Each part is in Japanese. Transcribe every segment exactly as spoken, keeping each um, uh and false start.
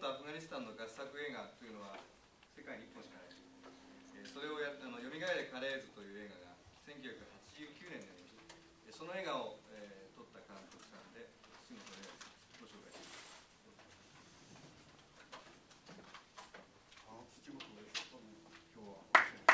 ったアフガニスタンの合作映画というのは世界にいっぽんしかない。それをやったあのよみがえれカレーズという映画がせんきゅうひゃくはちじゅうきゅうねんにありました。その映画を、えー、撮った監督さんで、杉本玲です。ご紹介します。 あの土本です。今日は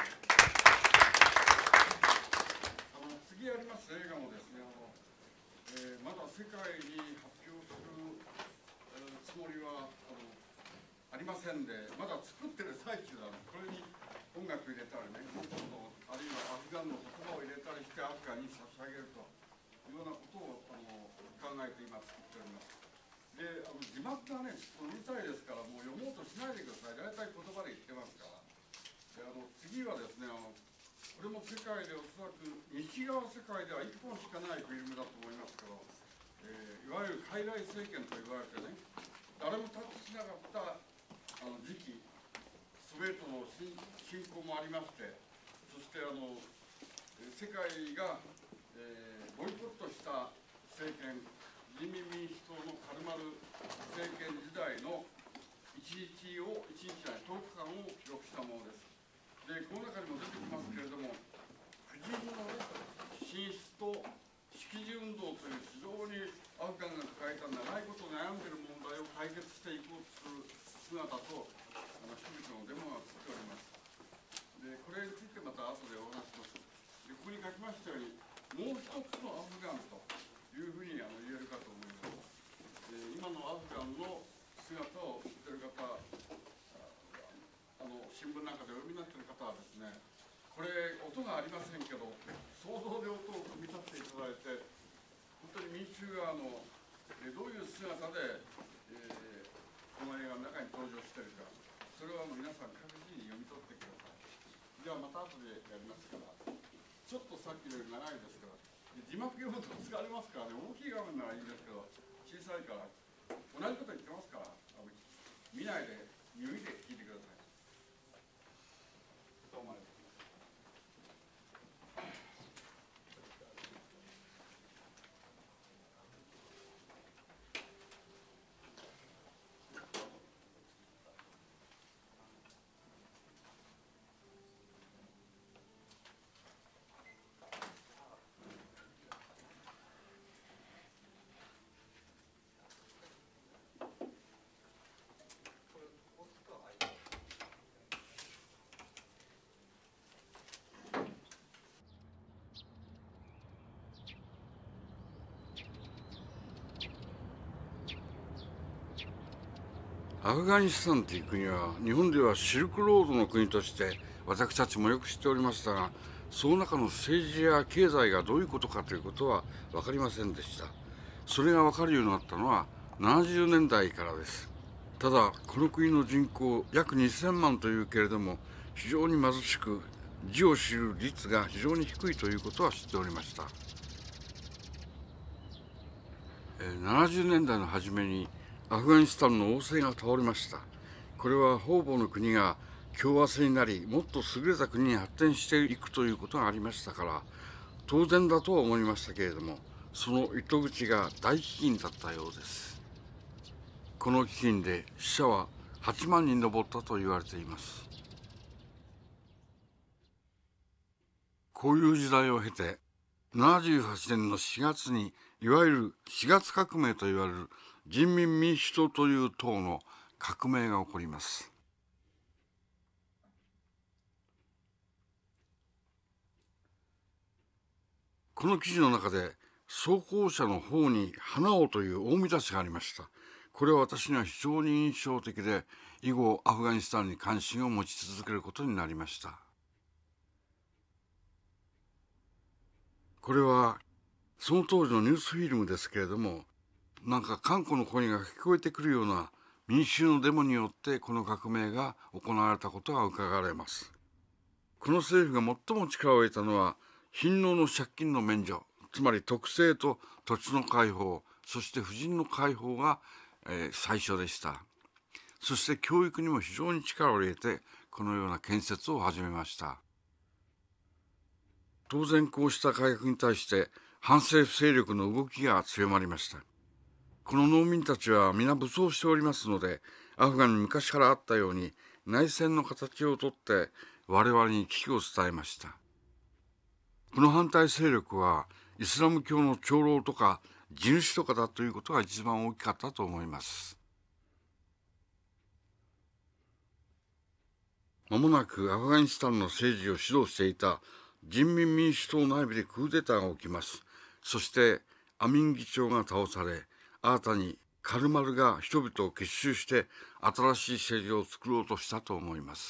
あの次やります映画もですね、あの、えー、まだ世界に発表する、えー、つもりはあのありませんで、まだ作ってる最中なんです。これに音楽入れたりね、あるいはアフガンの言葉を入れたりしてアフガンに差し上げるというようなことをあの考えて今作っております。で、あの字幕がね、ちょっとうるさいですから、もう読もうとしないでください。大体言葉で言ってますから。で、あの次はですね、あのこれも世界でおそらく西側世界ではいっぽんしかないフィルムだと思いますけど、えー、いわゆる傀儡政権と言われてね、誰もタッチしなかったあの時期、ソビエトの侵攻もありまして、そしてあの世界が、えー、ボイコットした政権、人民民主党のカルマル政権時代のいちにちを、いちにちじゃない、とおかかんを記録したものです。で、この中にも出てきますけれども、婦人の、ね、進出と識字運動という非常にアフガンが抱えた長いこと悩んでいる問題を解決していこうとする姿と、あの人々のデモが映っております。で、これについてまた後でお話します。で、ここに書きましたように、もう一つのアフガンというふうにあの言えるかと思います。で、今のアフガンの姿を知っている方、あの新聞なんかでお読みになっている方はですね、これ音がありませんけど、想像で音を組み立てていただいて、本当に民衆側のえどういう姿で、えー、この映画の中に登場しているか、それはもう皆さん各自に読み取ってください。ではまた後でやりますから、ちょっとさっきより長いですから、字幕読むと疲れますからね、大きい画面ならいいんですけど、小さいから、同じこと言ってますから、見ないで、耳で聞いてください。どうもありがとうございます。 アフガニスタンという国は日本ではシルクロードの国として私たちもよく知っておりましたが、その中の政治や経済がどういうことかということは分かりませんでした。それが分かるようになったのはななじゅうねんだいからです。ただこの国の人口約にせんまんというけれども、非常に貧しく字を知る率が非常に低いということは知っておりました。ななじゅうねんだいの初めにアフガニスタンの王政が倒れました。これは方々の国が共和制になり、もっと優れた国に発展していくということがありましたから、当然だとは思いましたけれども、その糸口が大飢饉だったようです。この飢饉で死者ははちまんにん上ったと言われています。こういう時代を経て、ななじゅうはちねんのしがつにいわゆるしがつ革命といわれる人民民主党という党の革命が起こります。この記事の中で装甲車の方に花をという大見出しがありました。これは私には非常に印象的で、以後アフガニスタンに関心を持ち続けることになりました。これはその当時のニュースフィルムですけれども、なんか歓呼の声が聞こえてくるような民衆のデモによってこの革命が行われたことが伺われます。この政府が最も力を得たのは貧農の借金の免除、つまり特税と土地の開放、そして婦人の解放が、えー、最初でした。そして教育にも非常に力を入れてこのような建設を始めました。当然こうした改革に対して反政府勢力の動きが強まりました。この農民たちは皆武装しておりますので、 アフガンに昔からあったように内戦の形をとって我々に危機を伝えました。この反対勢力はイスラム教の長老とか地主とかだということが一番大きかったと思います。まもなくアフガニスタンの政治を指導していた人民民主党内部でクーデターが起きます。そしてアミン議長が倒され、新たにカルマルが人々を結集して新しい政治を作ろうとしたと思います。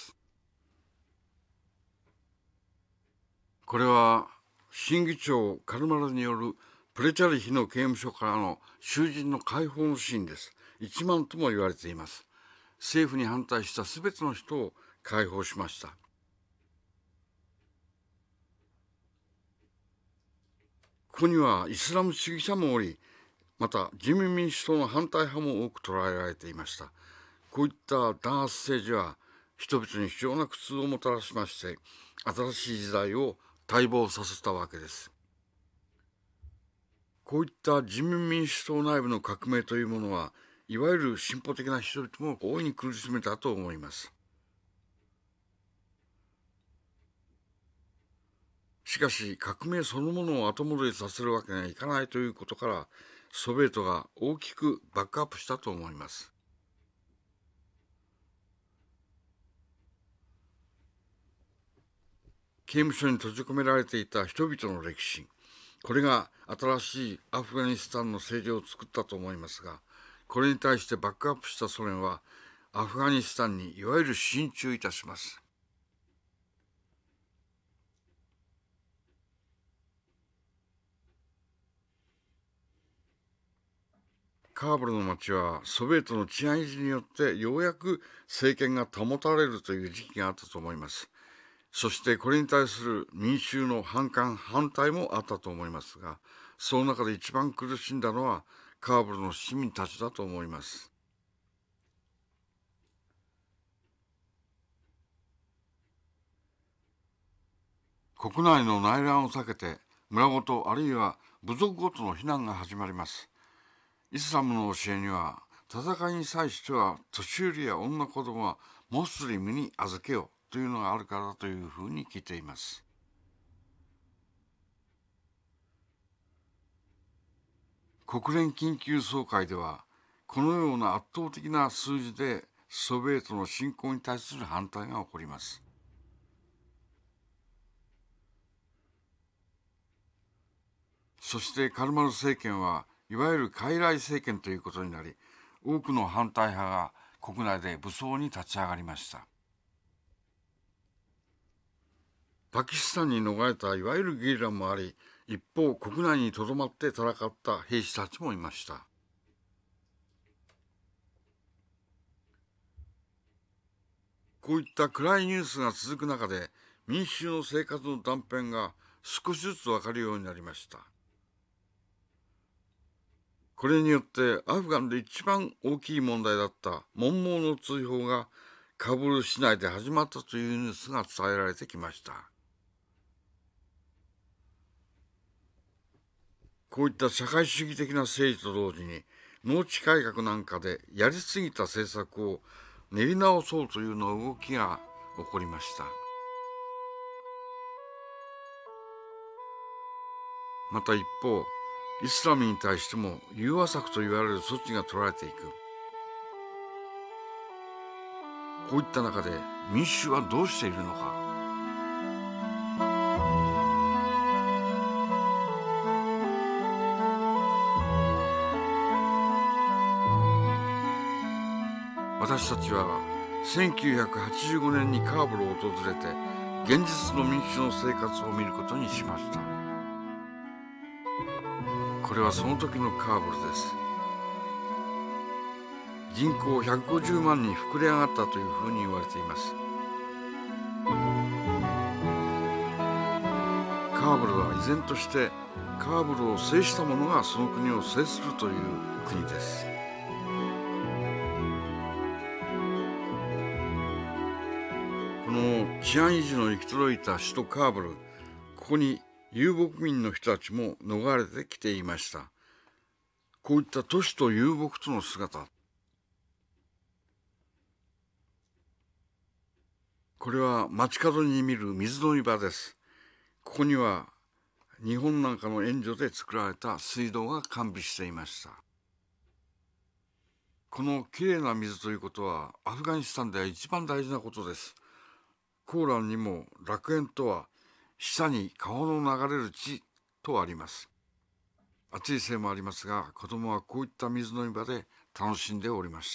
これは新議長カルマルによるプレチャリヒの刑務所からの囚人の解放のシーンです。いちまんとも言われています。政府に反対したすべての人を解放しました。ここにはイスラム主義者もおり、また人民民主党の反対派も多く捉えられていました。こういった弾圧政治は人々に非常な苦痛をもたらしまして、新しい時代を待望させたわけです。こういった人民民主党内部の革命というものは、いわゆる進歩的な人々も大いに苦しめたと思います。しかし革命そのものを後戻りさせるわけにはいかないということから、ソビエトが大きくバックアップしたと思います。刑務所に閉じ込められていた人々の歴史、これが新しいアフガニスタンの政治を作ったと思いますが、これに対してバックアップしたソ連はアフガニスタンにいわゆる進駐いたします。カーブルの町はソビエトの治安維持によってようやく政権が保たれるという時期があったと思います。そしてこれに対する民衆の反感反対もあったと思いますが、その中で一番苦しんだのはカーブルの市民たちだと思います。国内の内乱を避けて村ごとあるいは部族ごとの避難が始まります。イスラムの教えには、戦いに際しては年寄りや女子供はモスリムに預けようというのがあるからだというふうに聞いています。国連緊急総会では、このような圧倒的な数字でソビエトの侵攻に対する反対が起こります。そしてカルマル政権はいわゆる傀儡政権ということになり、多くの反対派が国内で武装に立ち上がりました。パキスタンに逃れたいわゆるゲリラもあり、一方国内にとどまって戦った兵士たちもいました。こういった暗いニュースが続く中で、民衆の生活の断片が少しずつ分かるようになりました。これによってアフガンで一番大きい問題だった文盲の追放がカブール市内で始まったというニュースが伝えられてきました。こういった社会主義的な政治と同時に農地改革なんかでやりすぎた政策を練り直そうというの動きが起こりました。また一方、イスラムに対しても融和策と言われる措置が取られていく。こういった中で民衆はどうしているのか。私たちはせんきゅうひゃくはちじゅうごねんにカーブルを訪れて現実の民衆の生活を見ることにしました。これはその時のカーブルです。人口ひゃくごじゅうまんに膨れ上がったというふうに言われています。カーブルは依然としてカーブルを制した者がその国を制するという国です。この治安維持の行き届いた首都カーブル、ここに遊牧民の人たちも逃れてきていました。こういった都市と遊牧との姿、 これは街角に見る水飲み場です。ここには日本なんかの援助で作られた水道が完備していました。このきれいな水ということはアフガニスタンでは一番大事なことです。コーランにも楽園とは下に川の流れる地とあります。暑いせいもありますが、子供はこういった水飲み場で楽しんでおりました。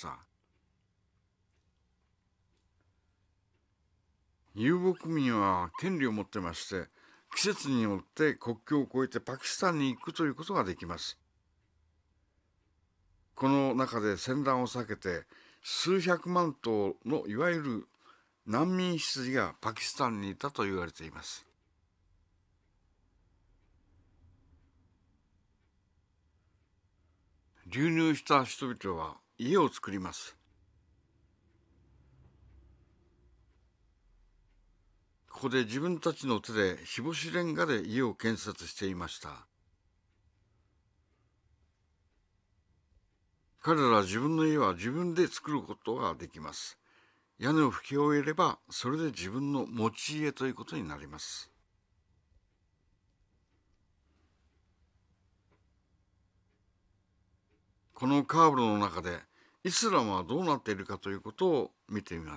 遊牧民は権利を持ってまして、季節によって国境を越えてパキスタンに行くということができます。この中で戦乱を避けて数百万頭のいわゆる難民羊がパキスタンにいたと言われています。流入した人々は家を作ります。ここで自分たちの手で日干しレンガで家を建設していました。彼らは自分の家は自分で作ることができます。屋根を拭き終えれば、それで自分の持ち家ということになります。このカーブルの中でイスラムはどうなっているかということを見てみます。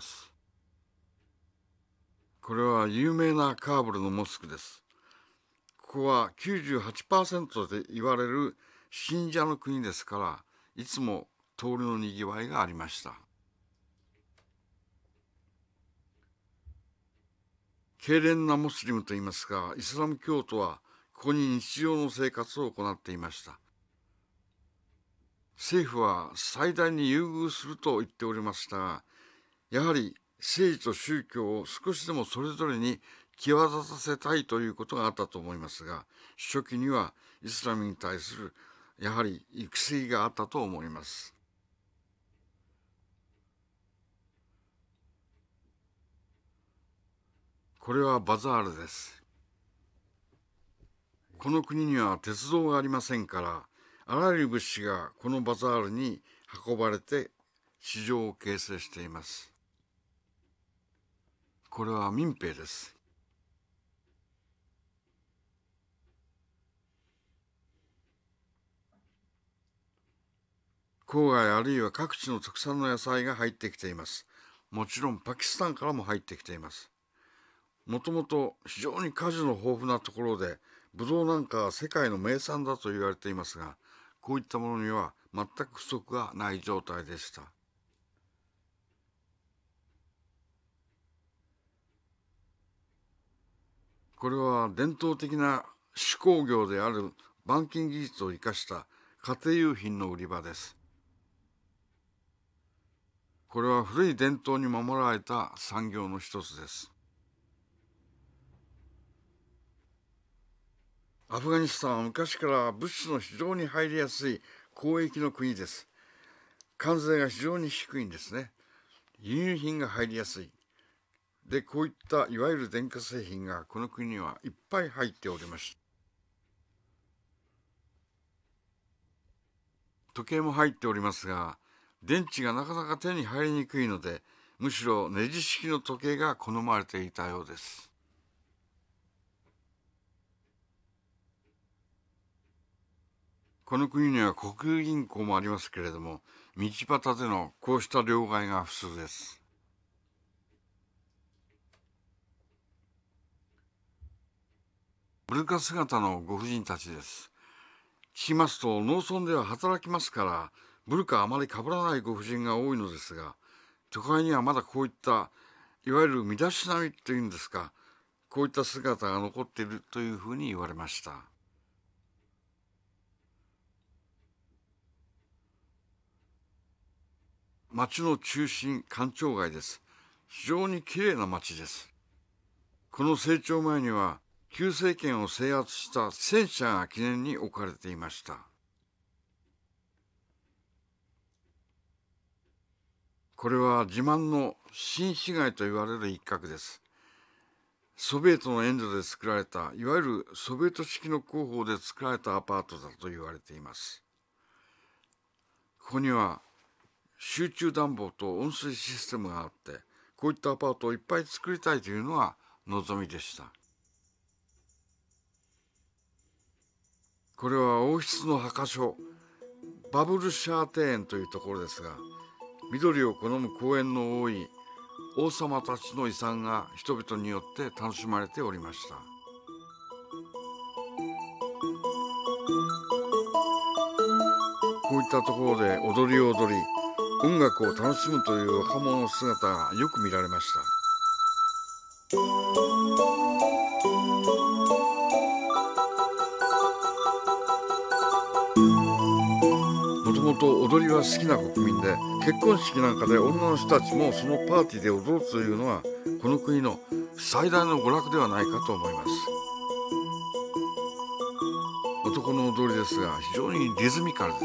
これは有名なカーブルのモスクです。ここは きゅうじゅうはちパーセント で言われる信者の国ですから、いつも通りのにぎわいがありました。敬虔なモスリムといいますか、イスラム教徒はここに日常の生活を行っていました。政府は最大に優遇すると言っておりましたが、やはり政治と宗教を少しでもそれぞれに際立たせたいということがあったと思いますが、初期にはイスラムに対するやはり行き過ぎがあったと思います。これはバザールです。この国には鉄道がありませんから、あらゆる物資がこのバザールに運ばれて市場を形成しています。これは民兵です。郊外あるいは各地の特産の野菜が入ってきています。もちろんパキスタンからも入ってきています。もともと非常に果樹の豊富なところで、ブドウなんかは世界の名産だと言われていますが、こういったものには全く不足がない状態でした。これは伝統的な手工業である板金技術を生かした家庭用品の売り場です。これは古い伝統に守られた産業の一つです。アフガニスタンは昔から物資の非常に入りやすい交易の国です。関税が非常に低いんですね。輸入品が入りやすい。で、こういったいわゆる電化製品がこの国にはいっぱい入っておりました。時計も入っておりますが、電池がなかなか手に入りにくいので、むしろネジ式の時計が好まれていたようです。この国には国有銀行もありますけれども、道端でのこうした両替が普通です。ブルカ姿のご婦人たちです。聞きますと、農村では働きますから、ブルカあまりかぶらないご婦人が多いのですが、都会にはまだこういったいわゆる身だしなみというんですか、こういった姿が残っているというふうに言われました。町の中心、官庁街です。非常にきれいな町です。この成長前には、旧政権を制圧した戦車が記念に置かれていました。これは自慢の新市街と言われる一角です。ソビエトの援助で作られた、いわゆるソビエト式の工法で作られたアパートだと言われています。ここには集中暖房と温水システムがあって、 こういったアパートをいっぱい作りたいというのが望みでした。これは王室の墓所バブルシャーテーンというところですが、緑を好む公園の多い王様たちの遺産が人々によって楽しまれておりました。こういったところで踊りを踊り音楽を楽しむという若者の姿がよく見られました。もともと踊りは好きな国民で、結婚式なんかで女の人たちもそのパーティーで踊るというのはこの国の最大の娯楽ではないかと思います。男の踊りですが非常にリズミカルです。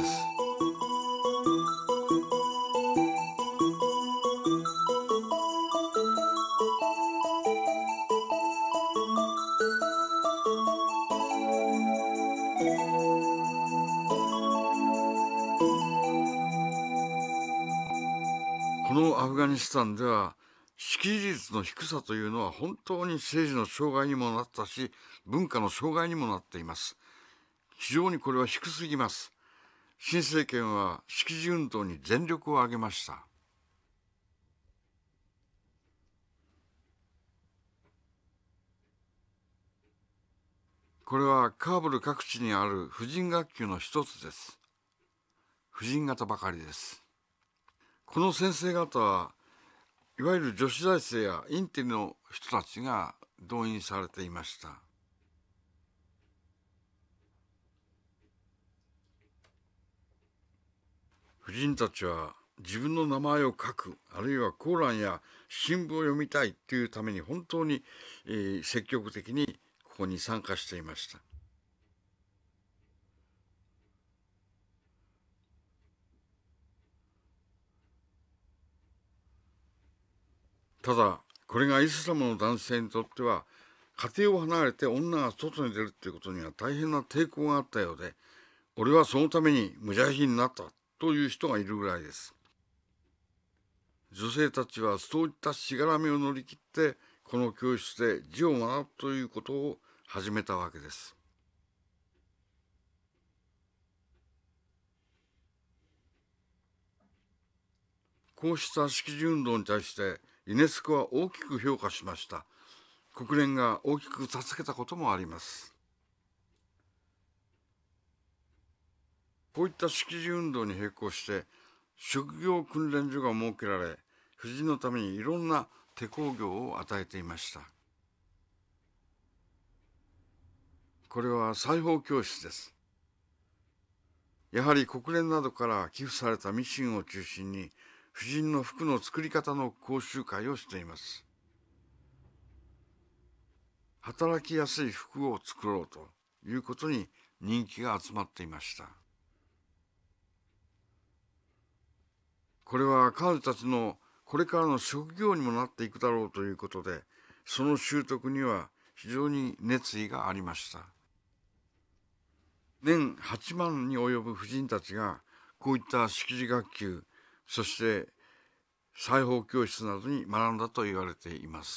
このアフガニスタンでは識字率の低さというのは本当に政治の障害にもなったし、文化の障害にもなっています。非常にこれは低すぎます。新政権は識字運動に全力を挙げました。これはカーブル各地にある婦人学級の一つです。婦人型ばかりです。この先生方はいわゆる女子大生やインテリの人たちが動員されていました。婦人たちは自分の名前を書く、あるいはコーランや新聞を読みたいというために本当に、えー、積極的にここに参加していました。ただこれがイスラムの男性にとっては、家庭を離れて女が外に出るということには大変な抵抗があったようで、俺はそのためにムジャヒになったという人がいるぐらいです。女性たちはそういったしがらみを乗り切ってこの教室で字を学ぶということを始めたわけです。こうした識字運動に対してユネスコは大きく評価しました。国連が大きく助けたこともあります。こういった識字運動に並行して職業訓練所が設けられ、婦人のためにいろんな手工業を与えていました。これは裁縫教室です。やはり国連などから寄付されたミシンを中心に婦人の服の作り方の講習会をしています。働きやすい服を作ろうということに人気が集まっていました。これは彼女たちのこれからの職業にもなっていくだろうということで、その習得には非常に熱意がありました。年はちまんに及ぶ婦人たちがこういった識字学級、そして裁縫教室などに学んだと言われています。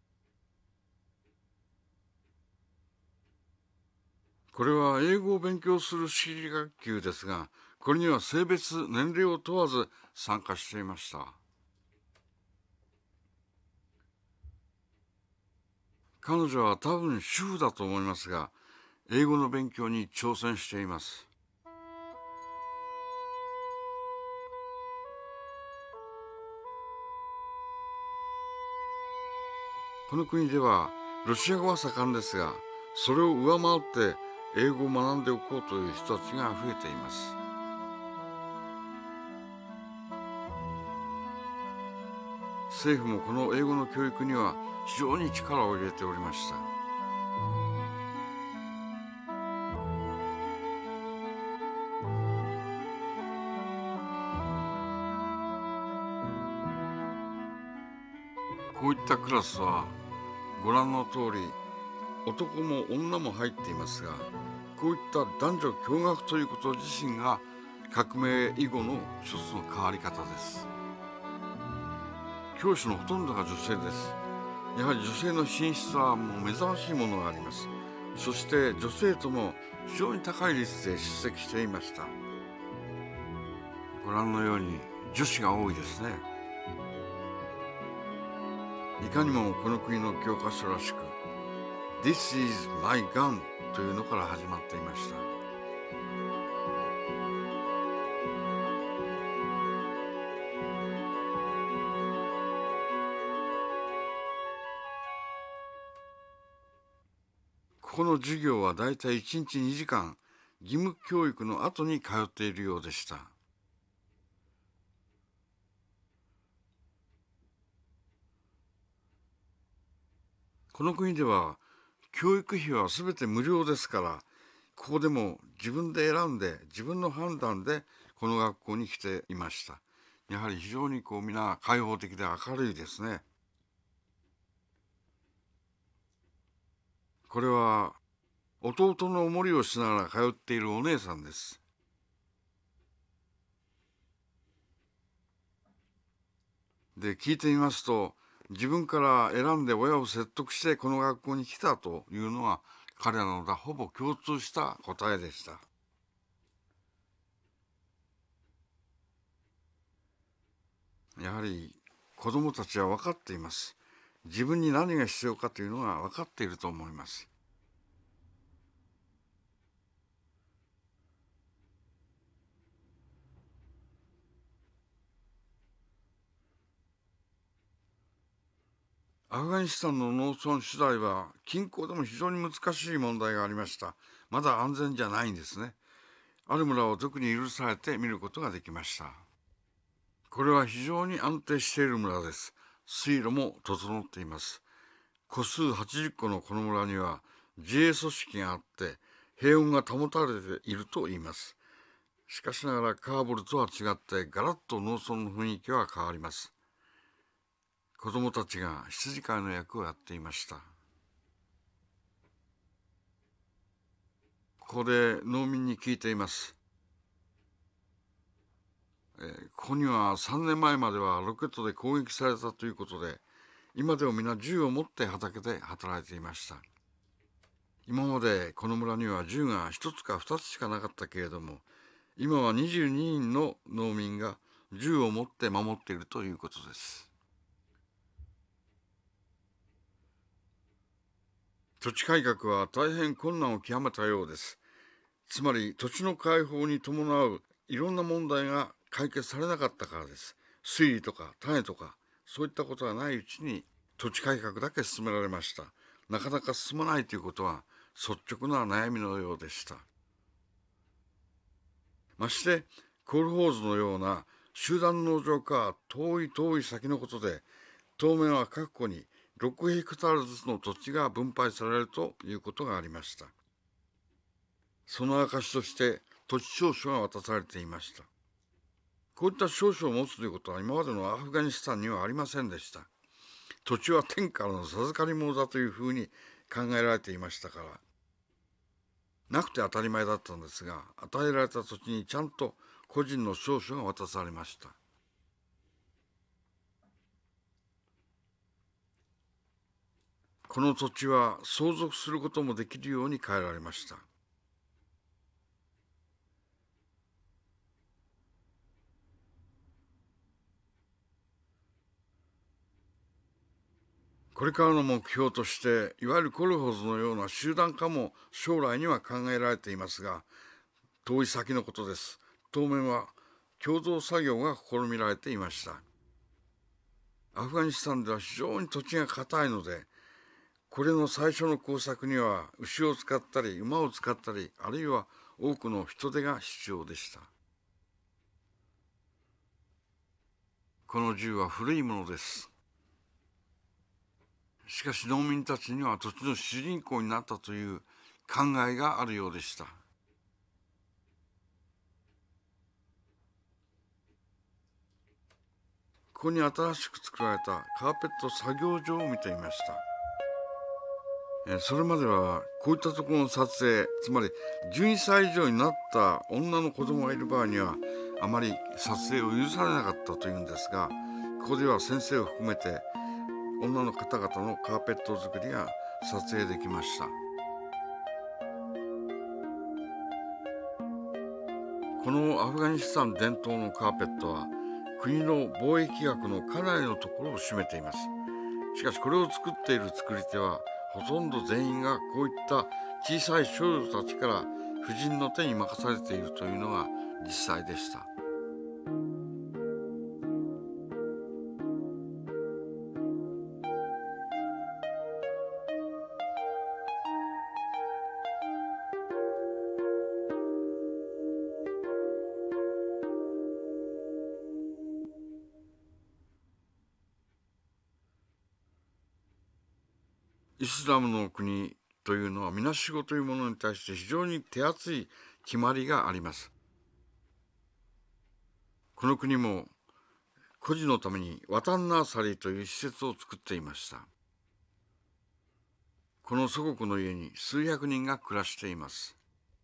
これは英語を勉強する識字学級ですが、これには性別、年齢を問わず参加していました。彼女は多分主婦だと思いますが、英語の勉強に挑戦しています。この国ではロシア語は盛んですが、それを上回って英語を学んでおこうという人たちが増えています。政府もこの英語の教育には非常に力を入れておりました。こういったクラスはご覧の通り男も女も入っていますが、こういった男女共学ということ自身が革命以後の一つの変わり方です。 教師のほとんどが女性です。やはり女性の進出はもう目覚ましいものがあります。そして女性とも非常に高い率で出席していました。ご覧のように女子が多いですね。いかにもこの国の教科書らしく This is my gun というのから始まっていました。ここの授業はだいたいいちにちにじかん、義務教育の後に通っているようでした。この国では教育費はすべて無料ですから、ここでも自分で選んで自分の判断でこの学校に来ていました。やはり非常にこう皆開放的で明るいですね。これは弟のおもりをしながら通っているお姉さんです。で、聞いてみますと、自分から選んで親を説得してこの学校に来たというのは彼らのほぼ共通した答えでした。やはり子どもたちは分かっています。自分に何が必要かというのが分かっていると思います。アフガニスタンの農村取材は近郊でも非常に難しい問題がありました。まだ安全じゃないんですね。ある村を特に許されて見ることができました。これは非常に安定している村です。水路も整っています。戸数はちじゅっこのこの村には自衛組織があって平穏が保たれていると言います。しかしながらカーボルとは違ってガラッと農村の雰囲気は変わります。子供たちが羊飼いの役をやっていました。ここで農民に聞いています。えー、ここにはさんねんまえまではロケットで攻撃されたということで、今でも皆銃を持って畑で働いていました。今までこの村には銃がひとつかふたつしかなかったけれども、今はにじゅうににんの農民が銃を持って守っているということです。土地改革は大変困難を極めたようです。つまり土地の開放に伴ういろんな問題が解決されなかったからです。水利とか種とかそういったことがないうちに土地改革だけ進められました。なかなか進まないということは率直な悩みのようでした。ましてコールホーズのような集団農場か遠い遠い先のことで、当面は各戸にろくヘクタールずつの土地が分配されるということがありました。その証として土地証書が渡されていました。こういった証書を持つということは今までのアフガニスタンにはありませんでした。土地は天からの授かり物だというふうに考えられていましたから、なくて当たり前だったんですが、与えられた土地にちゃんと個人の証書が渡されました。この土地は相続することもできるように変えられました。これからの目標として、いわゆるコルホズのような集団化も将来には考えられていますが、遠い先のことです。当面は共同作業が試みられていました。アフガニスタンでは非常に土地が硬いので、これの最初の工作には牛を使ったり馬を使ったり、あるいは多くの人手が必要でした。この銃は古いものです。しかし農民たちには土地の主人公になったという考えがあるようでした。ここに新しく作られたカーペット作業場を見ていました。それまではこういったところの撮影、つまりじゅうにさい以上になった女の子供がいる場合にはあまり撮影を許されなかったというんですが、 ここでは先生を含めて女の方々のカーペット作りが撮影できました。このアフガニスタン伝統のカーペットは国の貿易額のかなりのところを占めています。しかしこれを作っている作り手はほとんど全員がこういった小さい少女たちから婦人の手に任されているというのが実際でした。イスラムの国というのはみなしごというものに対して非常に手厚い決まりがあります。この国も孤児のためにワタンナーサリーという施設を作っていました。この祖国の家に数百人が暮らしています。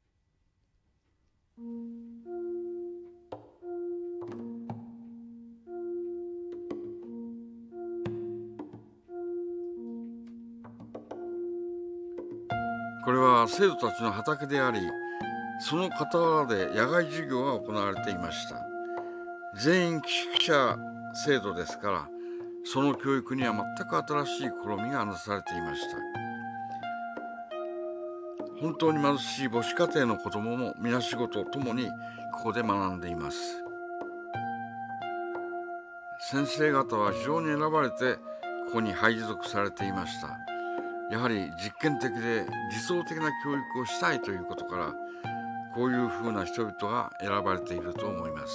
これは生徒たちの畑であり、その傍らで野外授業が行われていました。全員寄宿舎制度ですから、その教育には全く新しい試みがなされていました。本当に貧しい母子家庭の子どももみなしごとともにここで学んでいます。先生方は非常に選ばれてここに配属されていました。やはり実験的で理想的な教育をしたいということから、こういうふうな人々が選ばれていると思います。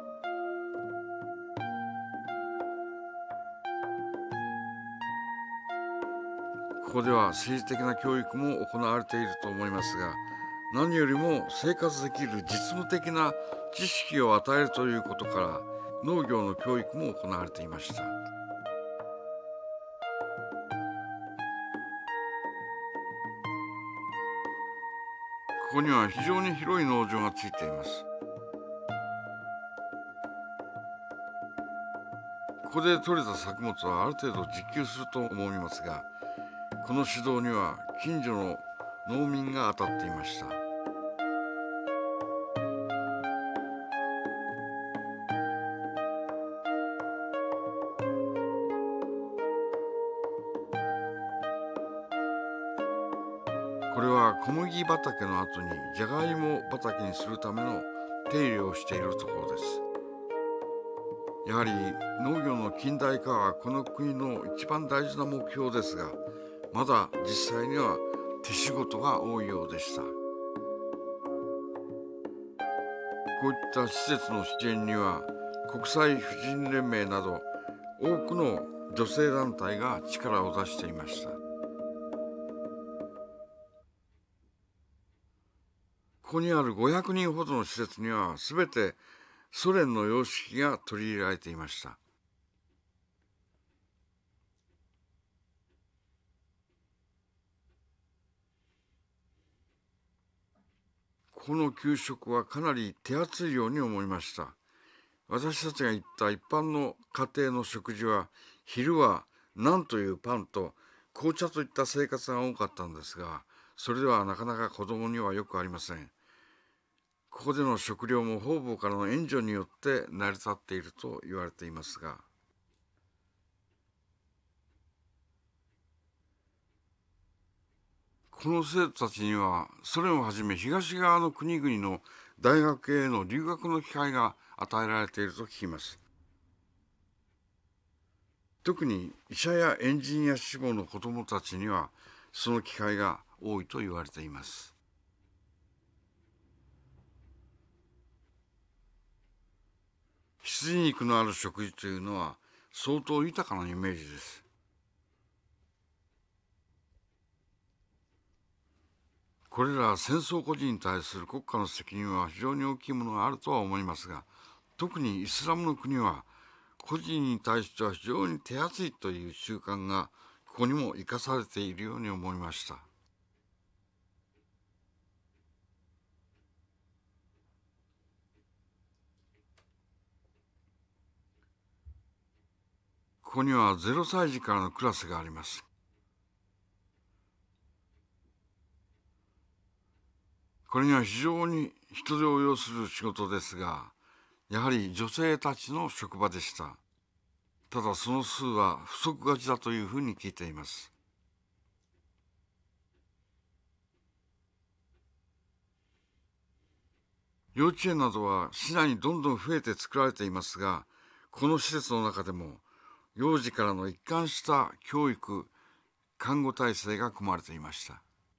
ここでは政治的な教育も行われていると思いますが、何よりも生活できる実務的な知識を与えるということから農業の教育も行われていました。ここには非常に広い農場がついています。ここで採れた作物はある程度自給すると思いますが、この指導には近所の農民が当たっていました。これは小麦畑の後にじゃがいも畑にするための手入れをしているところです。やはり農業の近代化はこの国の一番大事な目標ですが、まだ実際には手仕事が多いようでした。こういった施設の支援には国際婦人連盟など多くの女性団体が力を出していました。ここにあるごひゃくにんほどの施設にはすべてソ連の様式が取り入れられていました。この給食はかなり手厚いように思いました。私たちが行った一般の家庭の食事は、昼はナンというパンと紅茶といった生活が多かったんですが、それではなかなか子供にはよくありません。ここでの食料も方々からの援助によって成り立っていると言われていますが、この生徒たちにはソ連をはじめ東側の国々の大学への留学の機会が与えられていると聞きます。特に医者やエンジニア志望の子どもたちにはその機会が多いと言われています。羊肉のある食事というのは相当豊かなイメージです。これら戦争孤児に対する国家の責任は非常に大きいものがあるとは思いますが、特にイスラムの国は孤児に対しては非常に手厚いという習慣がここにも生かされているように思いました。 ここにはゼロさい児からのクラスがあります。これには非常に人手を要する仕事ですが、やはり女性たちの職場でした。ただその数は不足がちだというふうに聞いています。幼稚園などは市内にどんどん増えて作られていますが、この施設の中でも幼児からの一貫した教育、看護体制が組まれていました。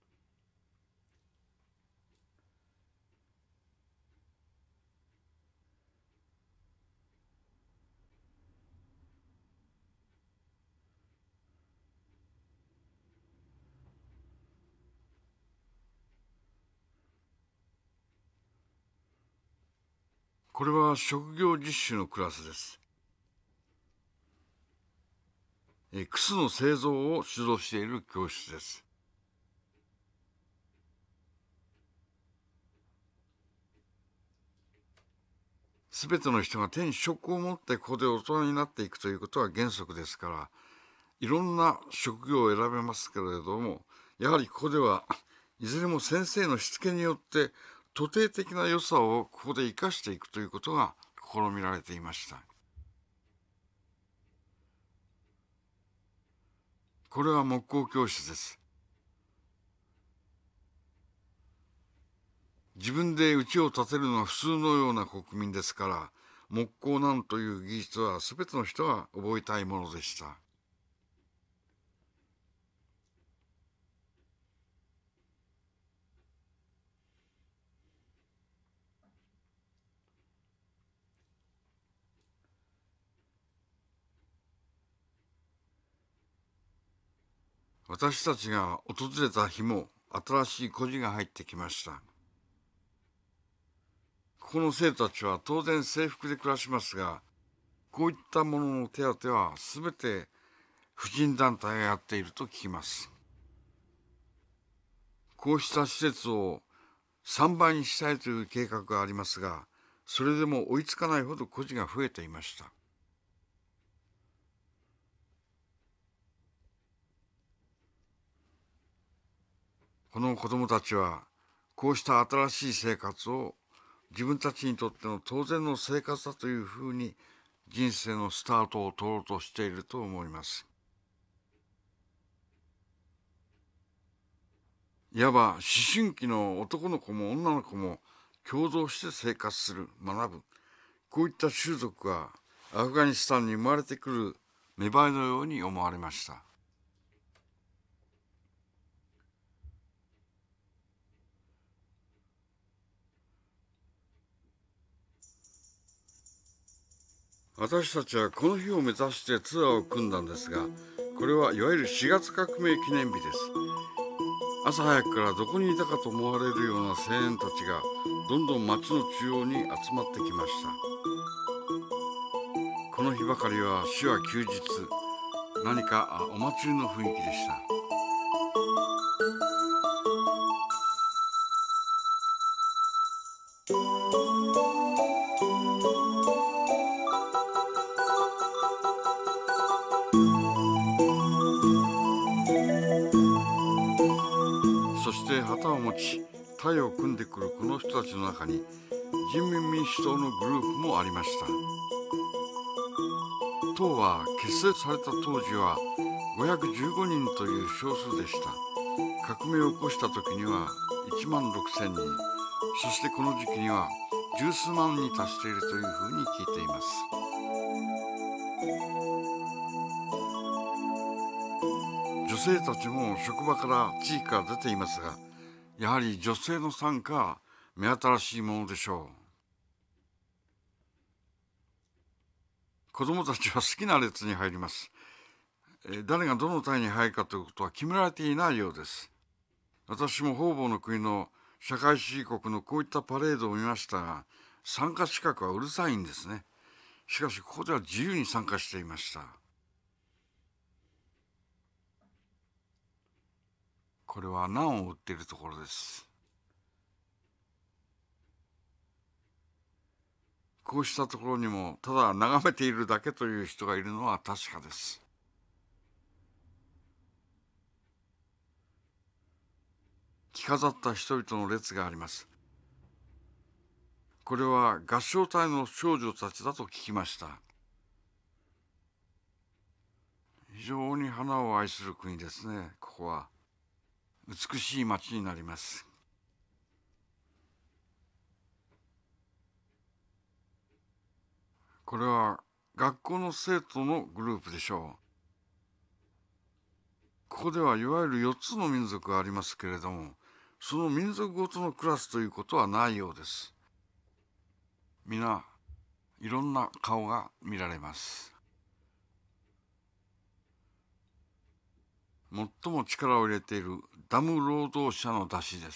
これは職業実習のクラスです。え靴の製造を指導している教室です。すべての人が手に職を持ってここで大人になっていくということは原則ですから、いろんな職業を選べますけれども、やはりここではいずれも先生のしつけによって徒弟的な良さをここで生かしていくということが試みられていました。これは木工教室です。自分で家を建てるのは普通のような国民ですから、木工なんという技術はすべての人が覚えたいものでした。私たちが訪れた日も新しい孤児が入ってきました。ここの生徒たちは当然制服で暮らしますが、こういったものの手当てはすべて婦人団体がやっていると聞きます。こうした施設をさんばいにしたいという計画がありますが、それでも追いつかないほど孤児が増えていました。この子どもたちはこうした新しい生活を自分たちにとっての当然の生活だというふうに人生のスタートを取ろうとしていると思います。いわば思春期の男の子も女の子も共同して生活する、学ぶ、こういった種族はアフガニスタンに生まれてくる芽生えのように思われました。私たちはこの日を目指してツアーを組んだんですが、これはいわゆるしがつ革命記念日です。朝早くからどこにいたかと思われるような青年たちがどんどん町の中央に集まってきました。この日ばかりは市は休日、何かお祭りの雰囲気でした。そして旗を持ち隊を組んでくるこの人たちの中に人民民主党のグループもありました。党は結成された当時はごひゃくじゅうごにんという少数でした。革命を起こした時にはいちまんろくせんにん、そしてこの時期には十数万に達しているというふうに聞いています。女性たちも職場から地域から出ていますが、やはり女性の参加は目新しいものでしょう。子どもたちは好きな列に入ります。誰がどの隊に入るかということは決められていないようです。私も方々の国の社会主義国のこういったパレードを見ましたが、参加資格はうるさいんですね。しかしここでは自由に参加していました。これはナンを売っているところです。 こうしたところにもただ眺めているだけという人がいるのは確かです。着飾った人々の列があります。これは合唱隊の少女たちだと聞きました。非常に花を愛する国ですね。ここは美しい街になります。これは学校の生徒のグループでしょう。ここではいわゆるよっつの民族がありますけれども、その民族ごとのクラスということはないようです。皆いろんな顔が見られます。最も力を入れているダム労働者の出しです。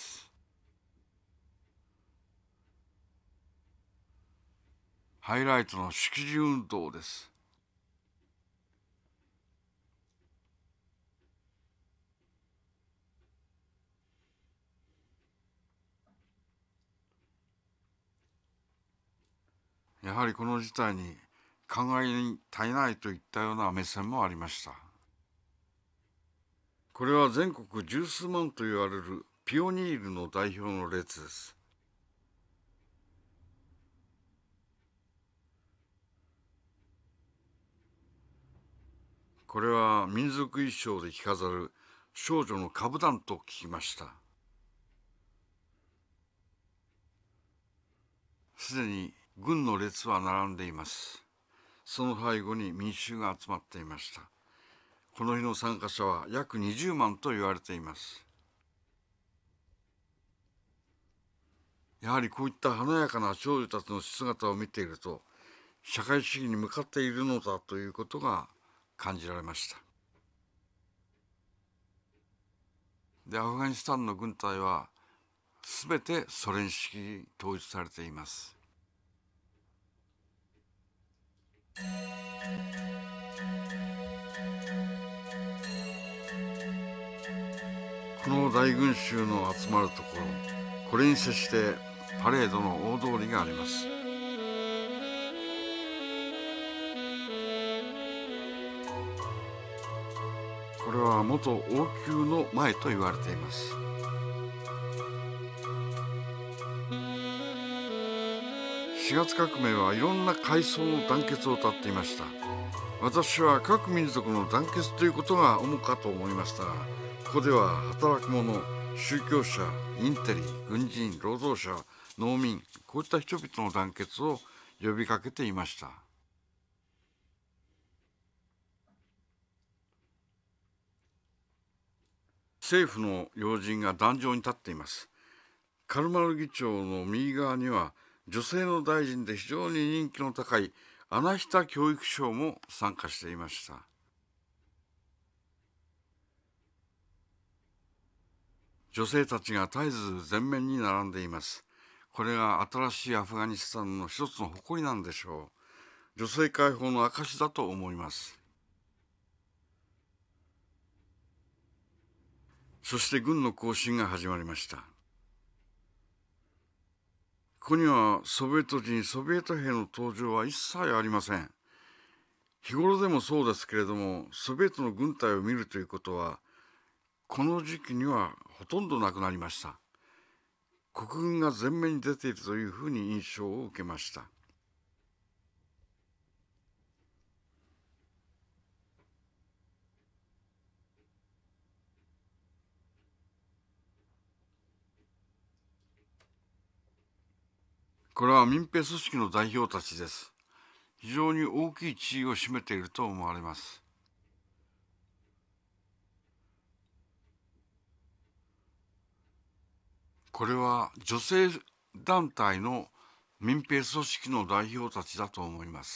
ハイライトの識字運動です。やはりこの事態に考えに足りないといったような目線もありました。これは全国十数万と言われるピオニールの代表の列です。これは民族衣装で着飾る少女の歌舞団と聞きました。すでに軍の列は並んでいます。その背後に民衆が集まっていました。この日の参加者は約にじゅうまんと言われています。やはりこういった華やかな少女たちの姿を見ていると、社会主義に向かっているのだということが感じられました。で、アフガニスタンの軍隊はすべてソ連式に統一されています。この大群衆の集まるところ、これに接してパレードの大通りがあります。これは元王宮の前と言われています。しがつ革命はいろんな階層の団結を謳っていました。私は各民族の団結ということが主かと思いましたが、ここでは働く者、宗教者、インテリ、軍人、労働者、農民、こういった人々の団結を呼びかけていました。政府の要人が壇上に立っています。カルマル議長の右側には女性の大臣で非常に人気の高いアナヒタ教育相も参加していました。女性たちが絶えず前面に並んでいます。これが新しいアフガニスタンの一つの誇りなんでしょう。女性解放の証だと思います。そして軍の行進が始まりました。ここにはソビエト人、ソビエト兵の登場は一切ありません。日頃でもそうですけれども、ソビエトの軍隊を見るということは、この時期にはほとんどなくなりました。国軍が前面に出ているというふうに印象を受けました。これは民兵組織の代表たちです。非常に大きい地位を占めていると思われます。これは女性団体の民兵組織の代表たちだと思います。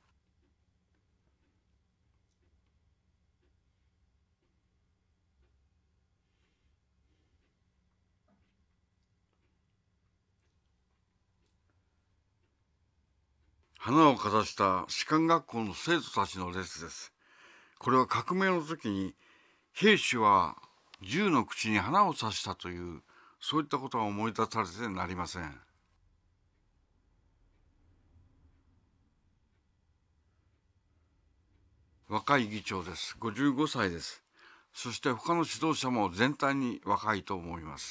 花をかざした士官学校の生徒たちの列です。これは革命の時に兵士は銃の口に花を刺したという、そういったことが思い出されてなりません。 若い議長です。ごじゅうごさいです。そして他の指導者も全体に若いと思います。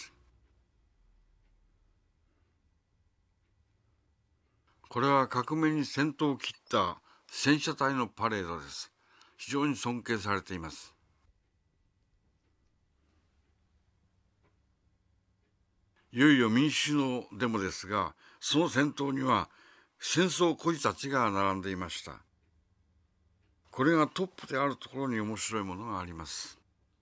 これは革命に先頭を切った戦車隊のパレードです。非常に尊敬されています。いよいよ民主のデモですが、その先頭には戦争孤児たちが並んでいました。これがトップであるところに面白いものがあります。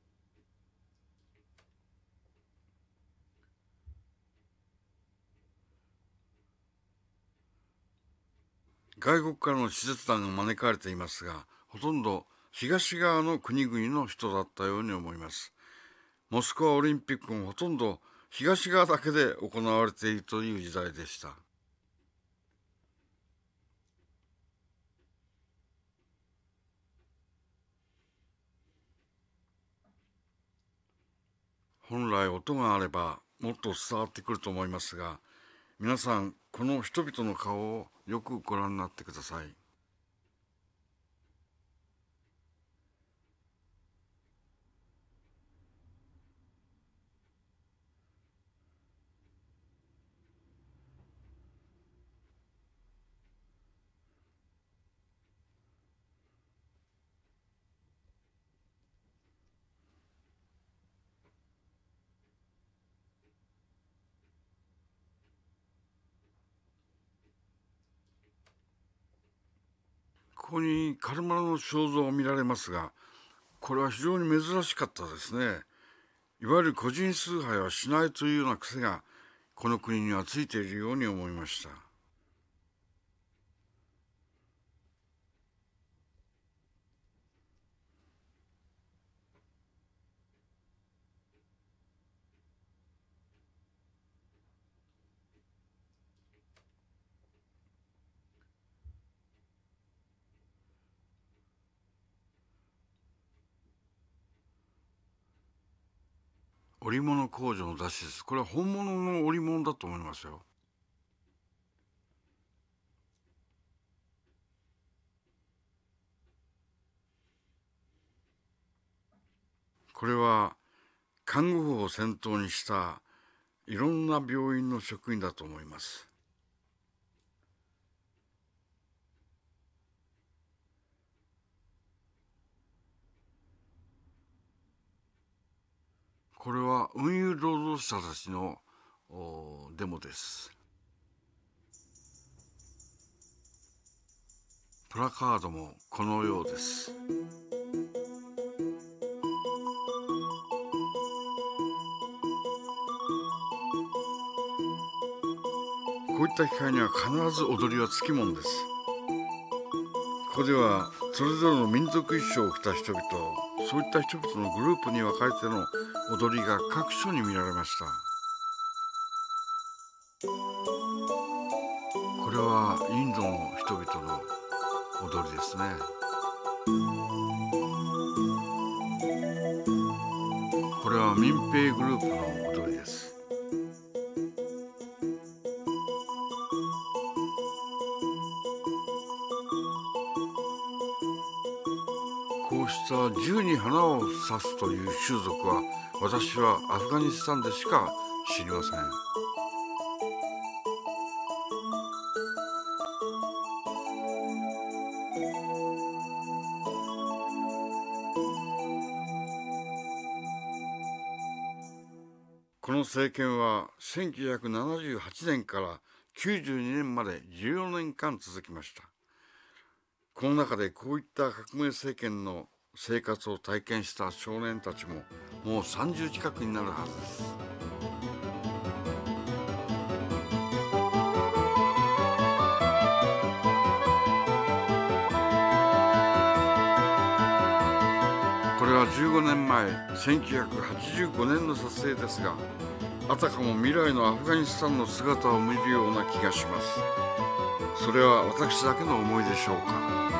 外国からの使節団が招かれていますが、ほとんど東側の国々の人だったように思います。モスクワオリンピックもほとんど東側だけで行われているという時代でした。本来音があればもっと伝わってくると思いますが、皆さんこの人々の顔をよくご覧になってください。ここにカルマラの肖像を見られますが、これは非常に珍しかったですね。いわゆる個人崇拝はしないというような癖がこの国にはついているように思いました。織物工場の出汁です。これは本物の織物だと思いますよ。これは看護婦を先頭にしたいろんな病院の職員だと思います。これは運輸労働者たちのデモです。プラカードもこのようです。こういった機会には必ず踊りはつきものです。ここではそれぞれの民族衣装を着た人々、そういった人々のグループに分かれての踊りが各所に見られました。これはインドの人々の踊りですね。これは民兵グループの踊りです。こうした銃に花を刺すという習俗は、私はアフガニスタンでしか知りません。この政権はせんきゅうひゃくななじゅうはちねんからきゅうじゅうにねんまでじゅうよねんかん続きました。この中でこういった革命政権の生活を体験した少年たちももうさんじゅう近くになるはずです。これはじゅうごねんまえせんきゅうひゃくはちじゅうごねんの撮影ですが、あたかも未来のアフガニスタンの姿を見るような気がします。それは私だけの思いでしょうか。